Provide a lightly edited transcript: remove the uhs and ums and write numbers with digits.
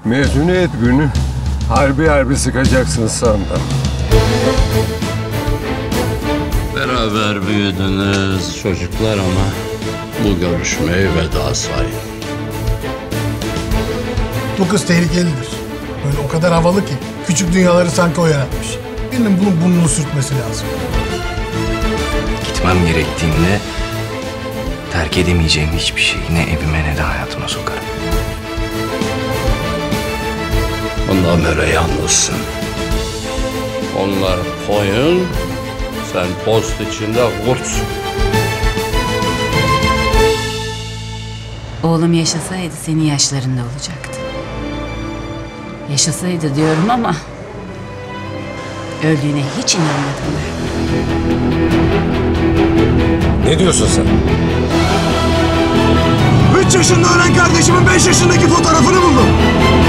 Mezuniyet günü harbi sıkacaksın sandım. Beraber büyüdünüz çocuklar ama bu görüşmeyi veda sayın. Bu kız tehlikelidir. Böyle o kadar havalı ki küçük dünyaları sanki o yaratmış. Birinin bunun burnunu sürtmesi lazım. Gitmem gerektiğinde terk edemeyeceğim hiçbir şeyi ne evime ne de hayatıma sokarım. Bundan böyle yalnızsın. Onlar koyun, sen post içinde kurtsun. Oğlum yaşasaydı senin yaşlarında olacaktı. Yaşasaydı diyorum ama öldüğüne hiç inanmadım ben. Ne diyorsun sen? 3 yaşında ölen kardeşimin 5 yaşındaki fotoğrafını buldum.